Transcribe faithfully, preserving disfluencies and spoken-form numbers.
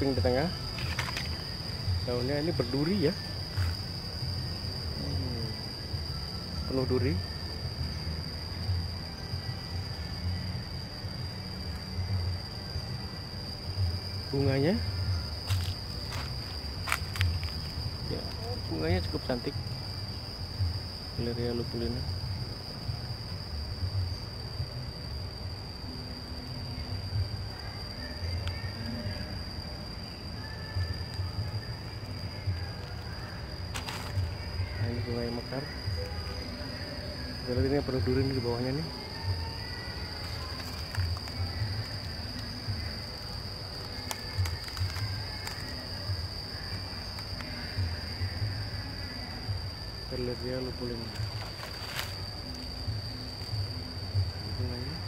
pink di tengah. Daunnya ini berduri ya, hmm, penuh duri. Bunganya ya, bunganya cukup cantik, Valeria lupulina. Nah, ini bunga yang mekar. Kita lihat ini penuh duri di bawahnya nih. Valeria lupulina. Bunganya